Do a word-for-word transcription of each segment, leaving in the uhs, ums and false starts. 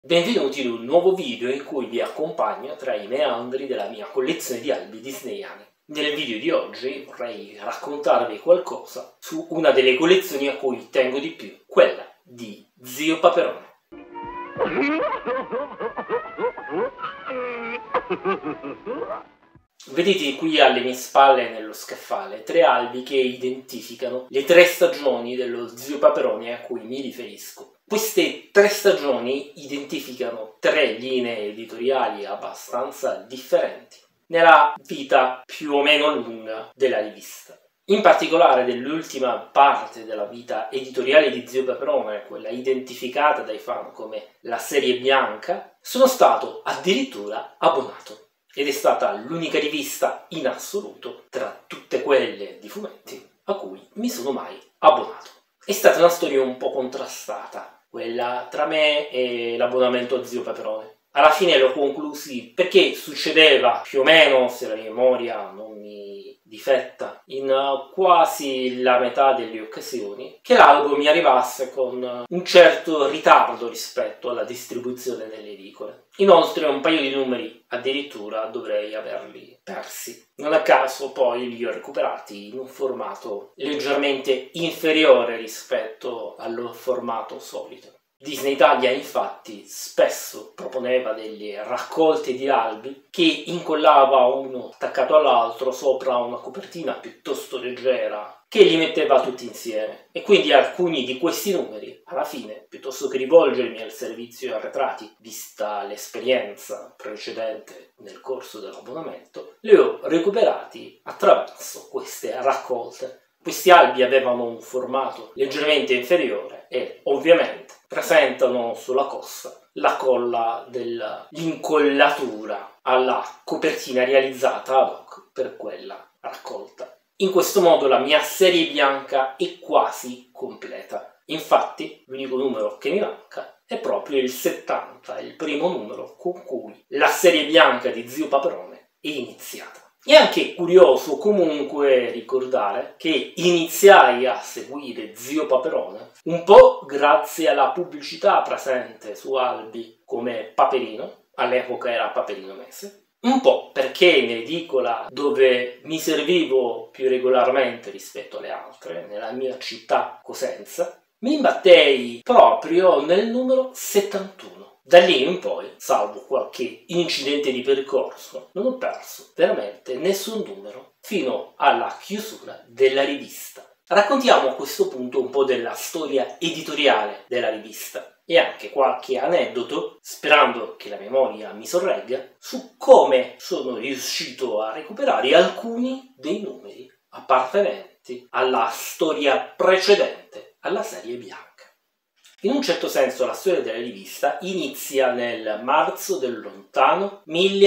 Benvenuti in un nuovo video in cui vi accompagno tra i meandri della mia collezione di albi disneyani. Nel video di oggi vorrei raccontarvi qualcosa su una delle collezioni a cui tengo di più, quella di Zio Paperone. Vedete qui alle mie spalle nello scaffale tre albi che identificano le tre stagioni dello Zio Paperone a cui mi riferisco. Queste tre stagioni identificano tre linee editoriali abbastanza differenti nella vita più o meno lunga della rivista. In particolare dell'ultima parte della vita editoriale di Zio Paperone, quella identificata dai fan come la serie bianca, sono stato addirittura abbonato. Ed è stata l'unica rivista in assoluto tra tutte quelle di fumetti a cui mi sono mai abbonato. È stata una storia un po' contrastata, quella tra me e l'abbonamento a Zio Paperone. Alla fine l'ho conclusi perché succedeva più o meno, se la memoria non mi difetta, in quasi la metà delle occasioni, che l'albo mi arrivasse con un certo ritardo rispetto alla distribuzione nelle edicole. Inoltre un paio di numeri addirittura dovrei averli persi. Non a caso poi li ho recuperati in un formato leggermente inferiore rispetto al formato solito. Disney Italia infatti spesso proponeva delle raccolte di albi che incollava uno attaccato all'altro sopra una copertina piuttosto leggera che li metteva tutti insieme, e quindi alcuni di questi numeri alla fine, piuttosto che rivolgermi al servizio arretrati vista l'esperienza precedente nel corso dell'abbonamento, li ho recuperati attraverso queste raccolte. Questi albi avevano un formato leggermente inferiore e ovviamente presentano sulla costa la colla dell'incollatura alla copertina realizzata ad hoc per quella raccolta. In questo modo la mia serie bianca è quasi completa. Infatti l'unico numero che mi manca è proprio il settanta, il primo numero con cui la serie bianca di Zio Paperone è iniziata. È anche curioso comunque ricordare che iniziai a seguire Zio Paperone un po' grazie alla pubblicità presente su albi come Paperino, all'epoca era Paperino Mese, un po' perché nell'edicola dove mi servivo più regolarmente rispetto alle altre, nella mia città Cosenza, mi imbattei proprio nel numero settantuno. Da lì in poi, salvo qualche incidente di percorso, non ho perso veramente nessun numero fino alla chiusura della rivista. Raccontiamo a questo punto un po' della storia editoriale della rivista e anche qualche aneddoto, sperando che la memoria mi sorregga, su come sono riuscito a recuperare alcuni dei numeri appartenenti alla storia precedente alla serie bianca. In un certo senso la storia della rivista inizia nel marzo del lontano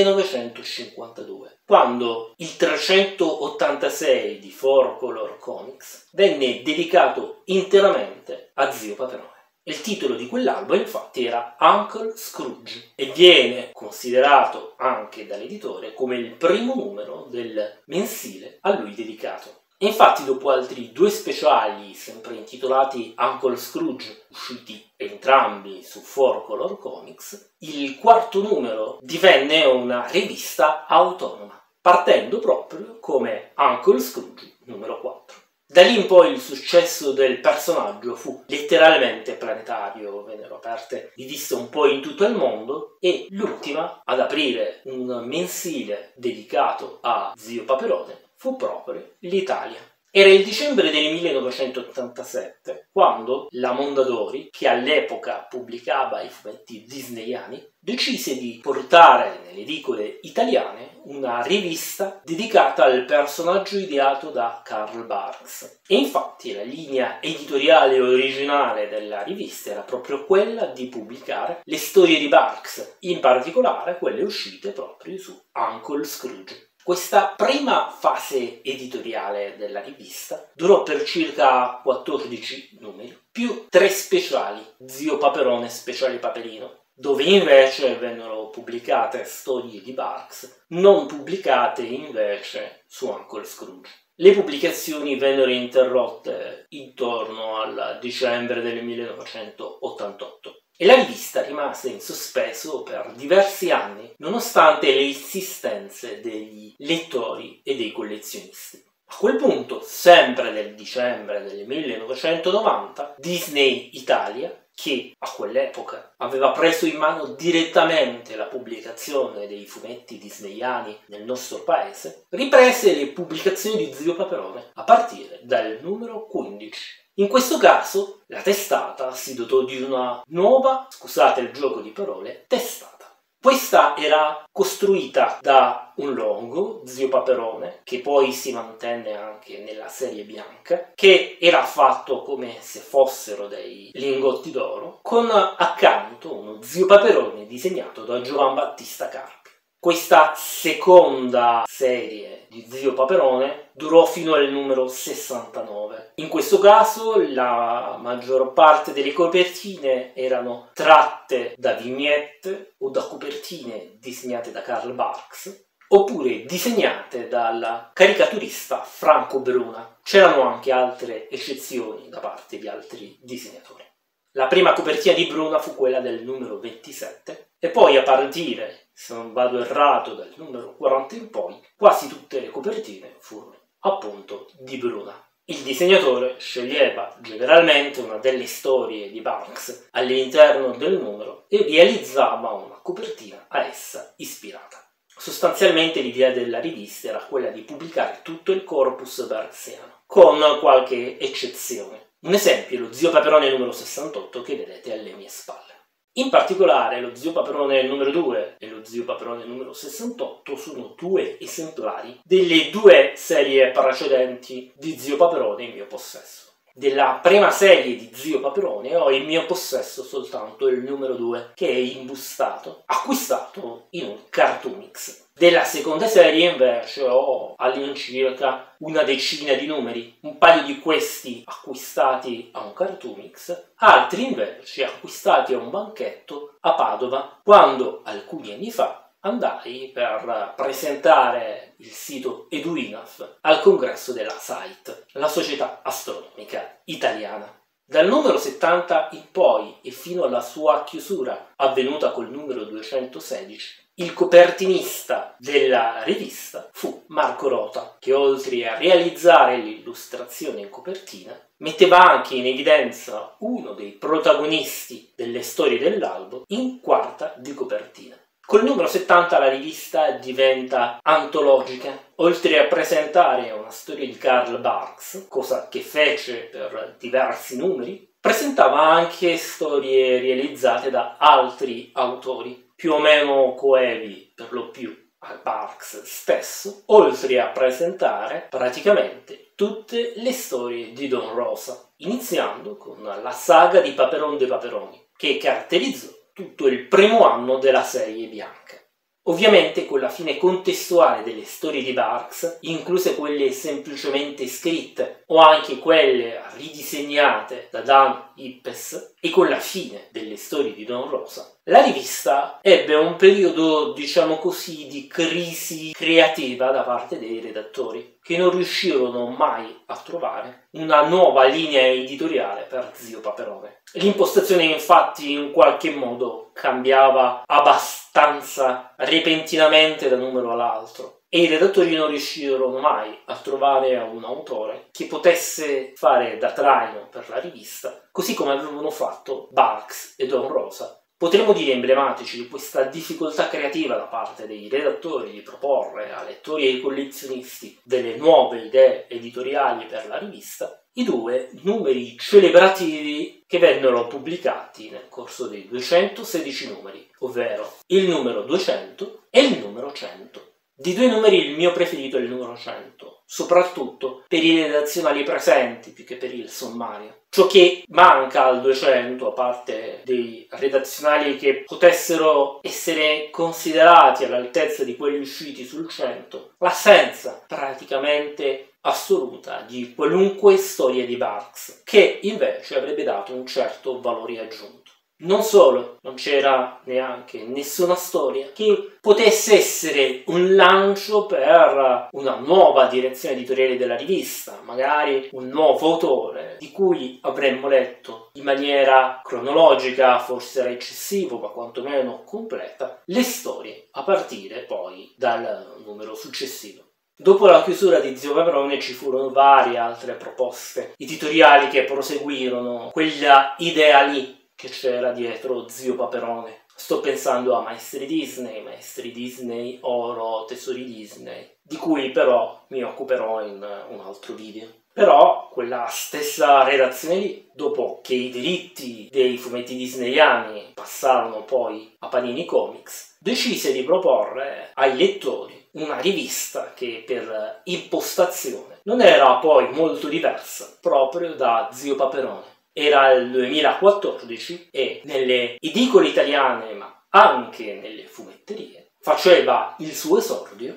millenovecentocinquantadue, quando il trecentottantasei di Four Color Comics venne dedicato interamente a Zio Paperone. Il titolo di quell'albo infatti era Uncle Scrooge e viene considerato anche dall'editore come il primo numero del mensile a lui dedicato. Infatti dopo altri due speciali sempre intitolati Uncle Scrooge, usciti entrambi su Four Color Comics, il quarto numero divenne una rivista autonoma, partendo proprio come Uncle Scrooge numero quattro. Da lì in poi il successo del personaggio fu letteralmente planetario, vennero aperte riviste un po' in tutto il mondo e l'ultima ad aprire un mensile dedicato a Zio Paperone fu proprio l'Italia. Era il dicembre del millenovecentottantasette quando la Mondadori, che all'epoca pubblicava i fumetti disneyani, decise di portare nelle edicole italiane una rivista dedicata al personaggio ideato da Carl Barks. E infatti la linea editoriale originale della rivista era proprio quella di pubblicare le storie di Barks, in particolare quelle uscite proprio su Uncle Scrooge. Questa prima fase editoriale della rivista durò per circa quattordici numeri, più tre speciali, Zio Paperone Speciale Paperino, dove invece vennero pubblicate storie di Barks, non pubblicate invece su Uncle Scrooge. Le pubblicazioni vennero interrotte intorno al dicembre del millenovecentottantotto. e la rivista rimase in sospeso per diversi anni, nonostante le insistenze degli lettori e dei collezionisti. A quel punto, sempre nel dicembre del millenovecentonovanta, Disney Italia, che a quell'epoca aveva preso in mano direttamente la pubblicazione dei fumetti disneyani nel nostro paese, riprese le pubblicazioni di Zio Paperone a partire dal numero quindici. In questo caso la testata si dotò di una nuova, scusate il gioco di parole, testata. Questa era costruita da un logo, Zio Paperone, che poi si mantenne anche nella serie bianca, che era fatto come se fossero dei lingotti d'oro, con accanto uno Zio Paperone disegnato da Giovan Battista Carpi. Questa seconda serie di Zio Paperone durò fino al numero sessantanove. In questo caso la maggior parte delle copertine erano tratte da vignette o da copertine disegnate da Carl Barks, oppure disegnate dal caricaturista Franco Bruna. C'erano anche altre eccezioni da parte di altri disegnatori. La prima copertina di Bruna fu quella del numero ventisette e poi a partire, se non vado errato, dal numero quaranta in poi, quasi tutte le copertine furono appunto di Bruna. Il disegnatore sceglieva generalmente una delle storie di Barks all'interno del numero e realizzava una copertina a essa ispirata. Sostanzialmente l'idea della rivista era quella di pubblicare tutto il corpus barksiano, con qualche eccezione. Un esempio è lo Zio Paperone numero sessantotto che vedete alle mie spalle. In particolare lo Zio Paperone numero due e lo Zio Paperone numero sessantotto sono due esemplari delle due serie precedenti di Zio Paperone in mio possesso. Della prima serie di Zio Paperone ho in mio possesso soltanto il numero due, che è imbustato, acquistato in un Cartoonix. Della seconda serie invece ho all'incirca una decina di numeri, un paio di questi acquistati a un Cartoonix, altri invece acquistati a un banchetto a Padova quando alcuni anni fa andai per presentare il sito Eduinaf al congresso della S A I T, la Società Astronomica Italiana. Dal numero settanta in poi e fino alla sua chiusura, avvenuta col numero duecentosedici, il copertinista della rivista fu Marco Rota, che oltre a realizzare l'illustrazione in copertina, metteva anche in evidenza uno dei protagonisti delle storie dell'albo in quarta di copertina. Col numero settanta la rivista diventa antologica. Oltre a presentare una storia di Carl Barks, cosa che fece per diversi numeri, presentava anche storie realizzate da altri autori, più o meno coevi per lo più al Barks stesso, oltre a presentare praticamente tutte le storie di Don Rosa, iniziando con la saga di Paperon de Paperoni, che caratterizzò tutto il primo anno della serie bianca. Ovviamente con la fine contestuale delle storie di Barks, incluse quelle semplicemente scritte o anche quelle ridisegnate da Dan Ippes, e con la fine delle storie di Don Rosa, la rivista ebbe un periodo, diciamo così, di crisi creativa da parte dei redattori, che non riuscirono mai a trovare una nuova linea editoriale per Zio Paperone. L'impostazione infatti in qualche modo cambiava abbastanza repentinamente da numero all'altro e i redattori non riuscirono mai a trovare un autore che potesse fare da traino per la rivista, così come avevano fatto Barks e Don Rosa. Potremmo dire emblematici di questa difficoltà creativa da parte dei redattori di proporre a lettori e ai collezionisti delle nuove idee editoriali per la rivista, i due numeri celebrativi che vennero pubblicati nel corso dei duecentosedici numeri, ovvero il numero duecento e il numero cento. Di due numeri il mio preferito è il numero cento, soprattutto per i redazionali presenti più che per il sommario. Ciò che manca al duecento, a parte dei redazionali che potessero essere considerati all'altezza di quelli usciti sul cento, l'assenza praticamente assoluta di qualunque storia di Barks, che invece avrebbe dato un certo valore aggiunto. Non solo, non c'era neanche nessuna storia che potesse essere un lancio per una nuova direzione editoriale della rivista, magari un nuovo autore di cui avremmo letto in maniera cronologica, forse era eccessivo, ma quantomeno completa, le storie a partire poi dal numero successivo. Dopo la chiusura di Zio Paperone ci furono varie altre proposte editoriali che proseguirono quella idea lì che c'era dietro Zio Paperone. Sto pensando a Maestri Disney, Maestri Disney, Oro, Tesori Disney, di cui però mi occuperò in un altro video. Però quella stessa redazione lì, dopo che i diritti dei fumetti disneyani passarono poi a Panini Comics, decise di proporre ai lettori una rivista che per impostazione non era poi molto diversa proprio da Zio Paperone. Era il duemilaquattordici e nelle edicole italiane, ma anche nelle fumetterie, faceva il suo esordio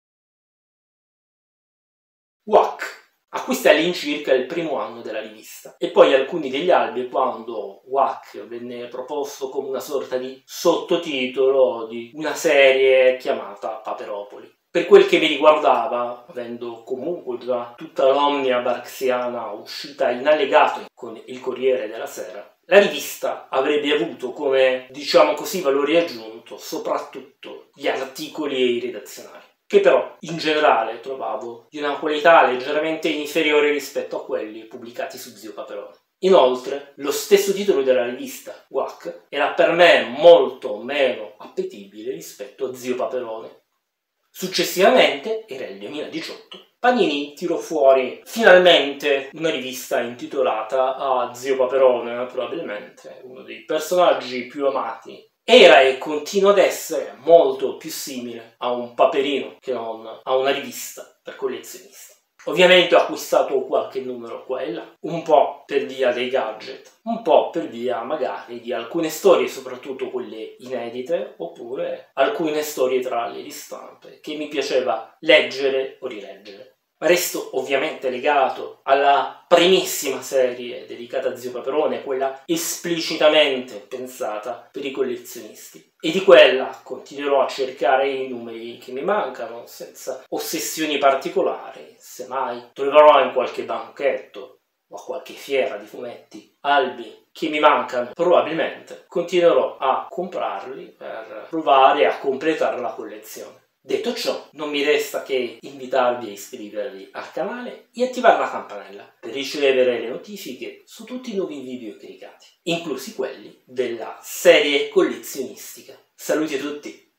W A C. Acquista all'incirca il primo anno della rivista e poi alcuni degli albi quando W A C venne proposto come una sorta di sottotitolo di una serie chiamata Paperopoli. Per quel che mi riguardava, avendo comunque già tutta l'omnia barxiana uscita in allegato con il Corriere della Sera, la rivista avrebbe avuto come, diciamo così, valore aggiunto soprattutto gli articoli redazionali, che però in generale trovavo di una qualità leggermente inferiore rispetto a quelli pubblicati su Zio Paperone. Inoltre, lo stesso titolo della rivista, W A C, era per me molto meno appetibile rispetto a Zio Paperone. Successivamente, era il duemiladiciotto, Panini tirò fuori finalmente una rivista intitolata a Zio Paperone, probabilmente uno dei personaggi più amati. Era e continua ad essere molto più simile a un paperino che non a una rivista per collezionisti. Ovviamente ho acquistato qualche numero qua e là, un po' per via dei gadget, un po' per via magari di alcune storie, soprattutto quelle inedite, oppure alcune storie tra le ristampe che mi piaceva leggere o rileggere. Resto ovviamente legato alla primissima serie dedicata a Zio Paperone, quella esplicitamente pensata per i collezionisti. E di quella continuerò a cercare i numeri che mi mancano, senza ossessioni particolari. Semmai troverò in qualche banchetto o a qualche fiera di fumetti albi che mi mancano, probabilmente continuerò a comprarli per provare a completare la collezione. Detto ciò, non mi resta che invitarvi a iscrivervi al canale e attivare la campanella per ricevere le notifiche su tutti i nuovi video caricati, inclusi quelli della serie collezionistica. Saluti a tutti!